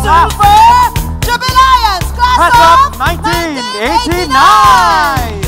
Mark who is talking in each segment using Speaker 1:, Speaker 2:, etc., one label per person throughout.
Speaker 1: Super Jubilians, class of
Speaker 2: 1989.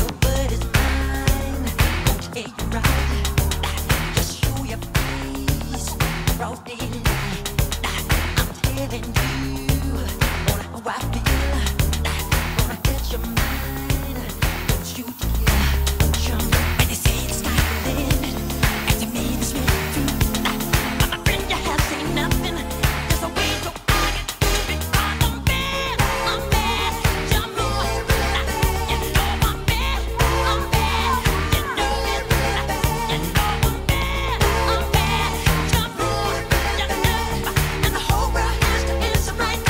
Speaker 3: Right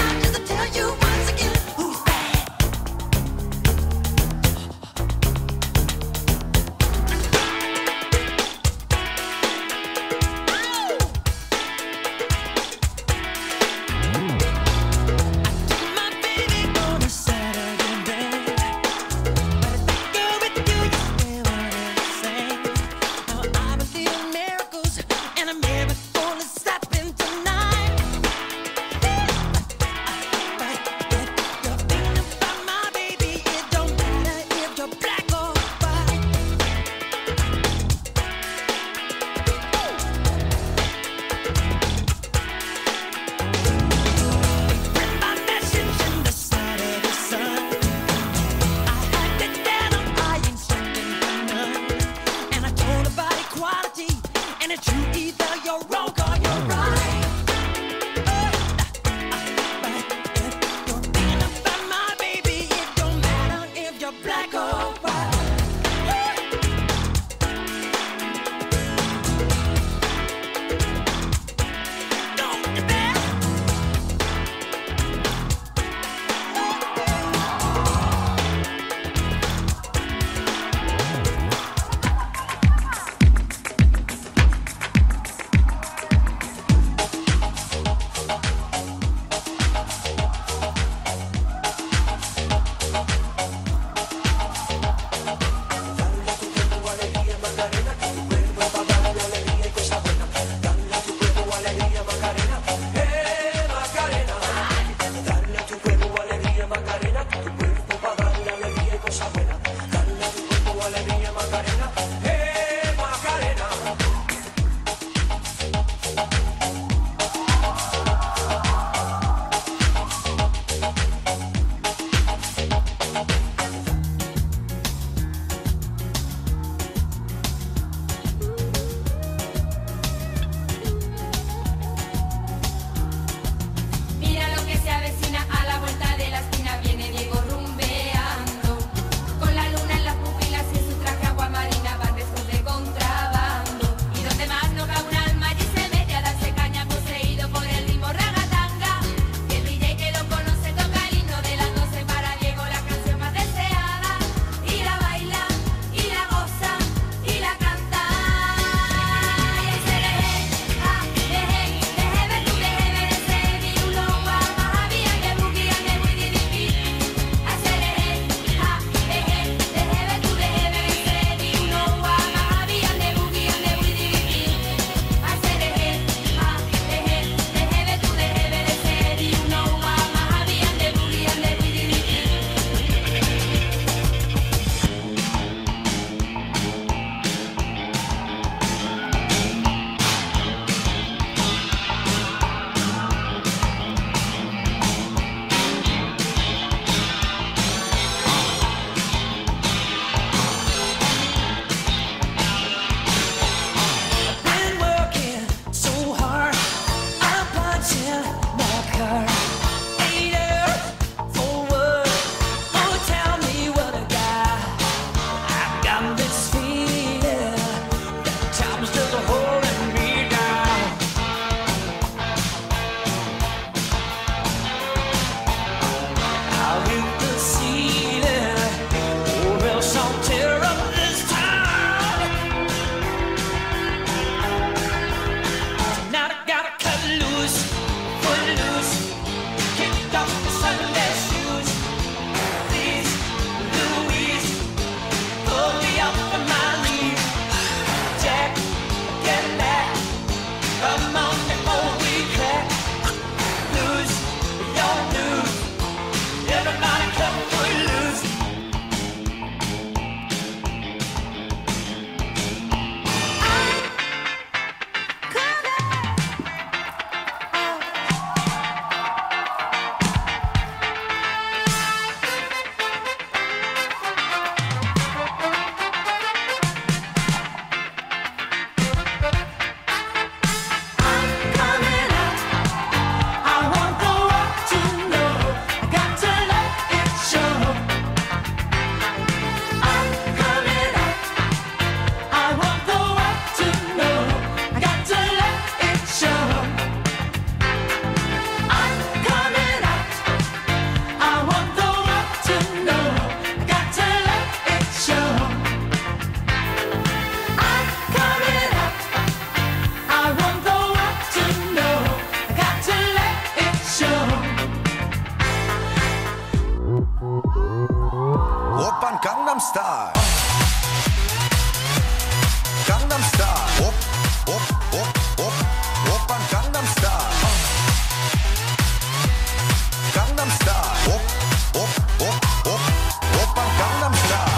Speaker 2: Style. Gangnam Style. Op, op, op, op, oppa Gangnam Style. Gangnam Style. Op, op, op, op, oppa Gangnam Style.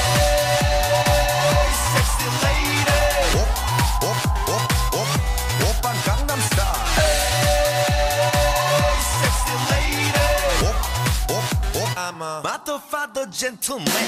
Speaker 2: Hey, sexy lady. Op, op, op, op, oppa Gangnam Style. Hey, sexy lady. Op, op, op, I'm a motherfucker gentleman.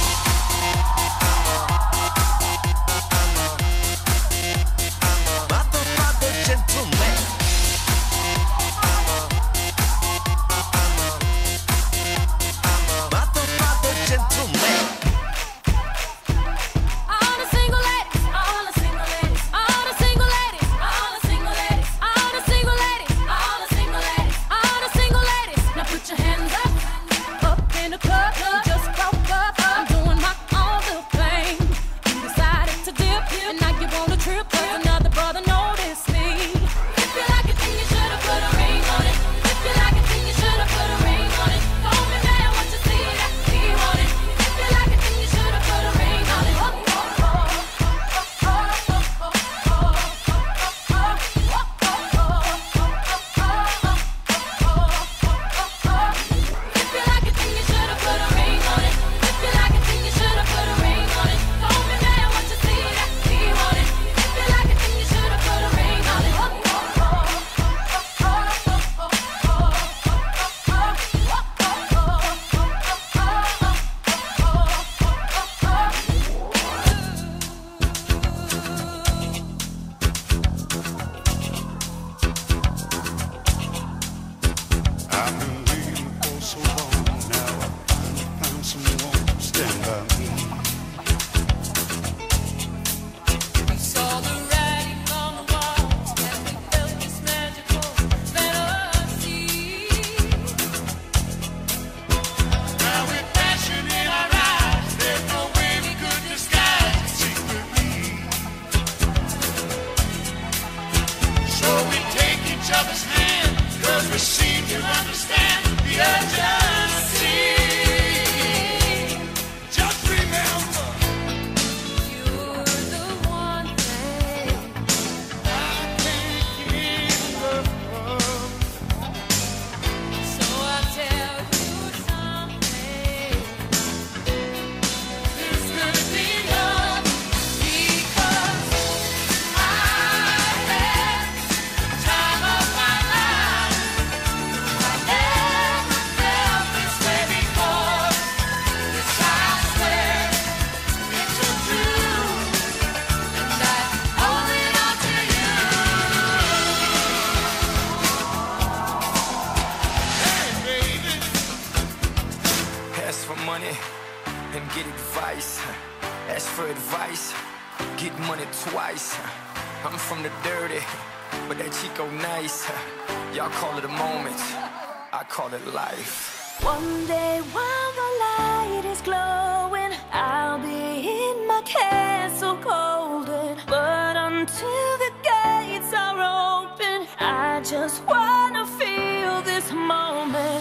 Speaker 3: I'm from the dirty, but that Chico nice. Y'all call it a moment, I call it life.
Speaker 4: One day while the light is glowing, I'll be in my castle golden. But until the gates are open, I just wanna feel this moment.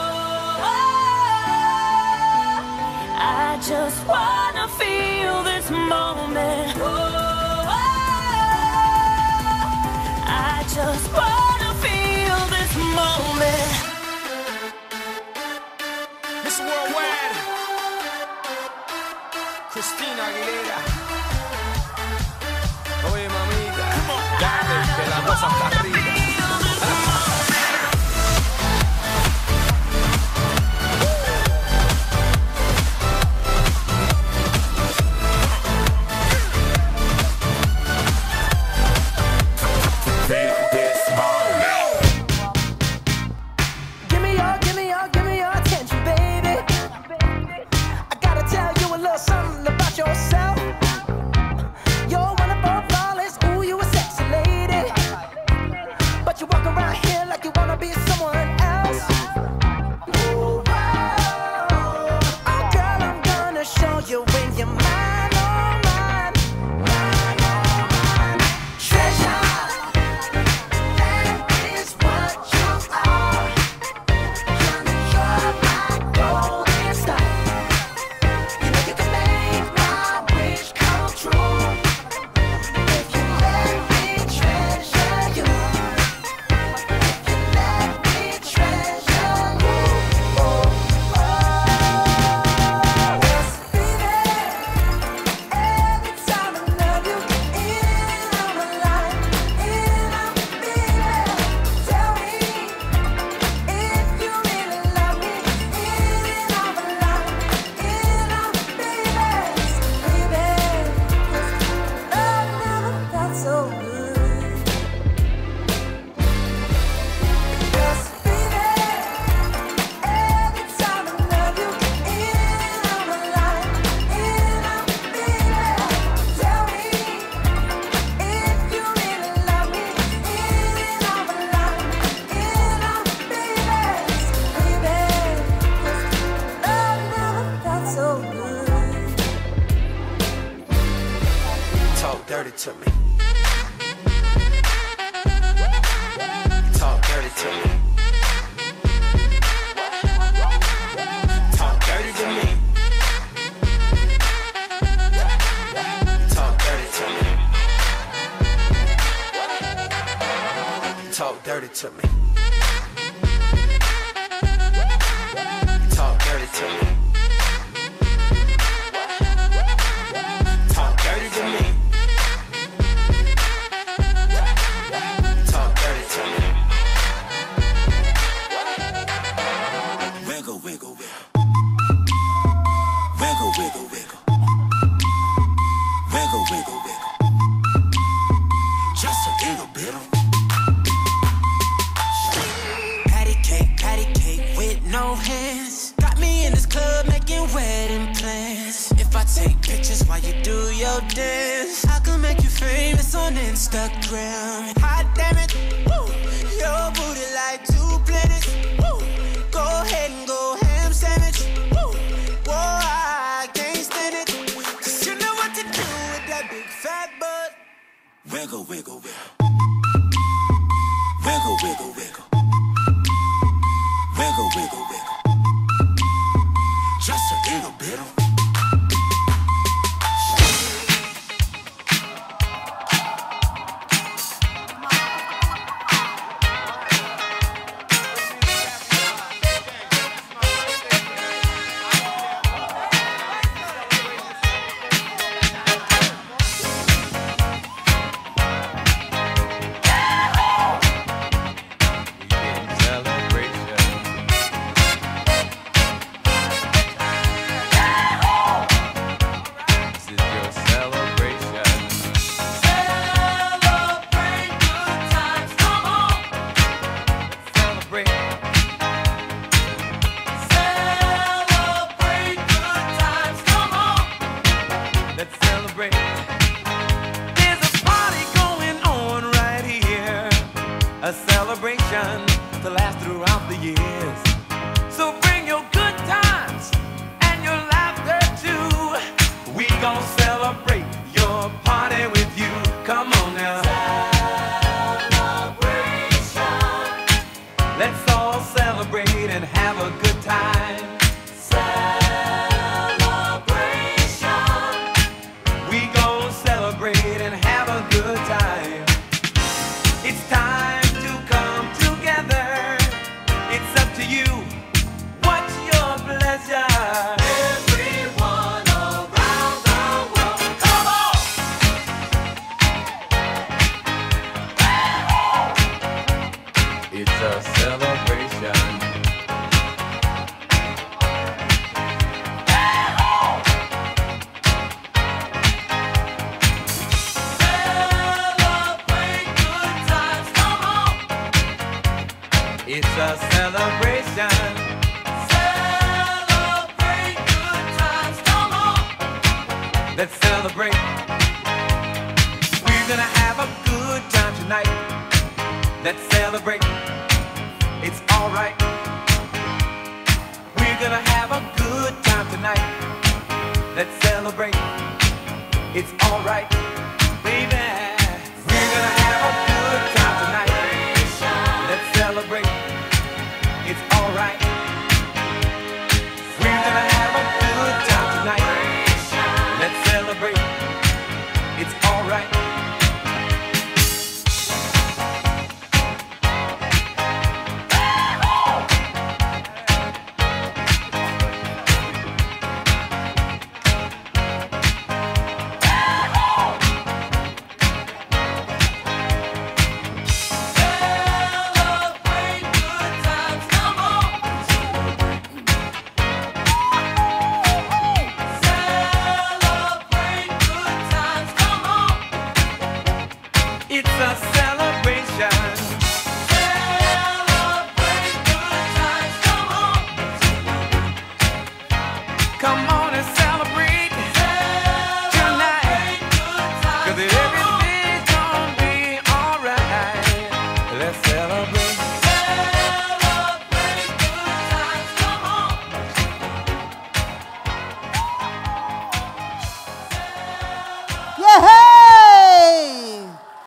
Speaker 4: I just wanna feel this moment. I just wanna feel this moment.
Speaker 3: Miss Worldwide, Christina Aguilera. Oye, mamita, dale, que la cosa está arriba.
Speaker 4: You
Speaker 3: to me. Talk dirty to me. Talk dirty to me. Talk dirty to me. Talk dirty to me. Talk dirty to me. Talk dirty to me. Talk dirty to me. Wiggle, wiggle, wiggle. Wiggle, wiggle, wiggle. Wiggle, wiggle, wiggle. Just a little bit of patty cake with no hands. Got me in this club making wedding plans. If I take pictures while you do your dance, I can make you famous on Instagram. Hot damn it, woo. Your booty like 2 planets. Woo. Go ahead and go ham sandwich. Woo. Whoa, I can't stand it. 'Cause you know what to do with that big fat butt. Wiggle, wiggle, wiggle. Wiggle, wiggle, wiggle. Wiggle, wiggle, wiggle. Just a little bit of.
Speaker 5: A celebration to last throughout the years. So bring your good times and your laughter too. We gon' celebrate your party with you. Come on now. Celebration. Let's all celebrate and have a good time. Celebration. We gon' celebrate and have a good time. It's time. It's a celebration. Celebrate good times, come on. It's a celebration. Celebrate good times, come on. Let's celebrate. We're gonna have a good time tonight. Let's celebrate. It's alright. We're gonna have a good time tonight. Let's celebrate. It's alright, baby. We're gonna have a good time tonight. Let's celebrate.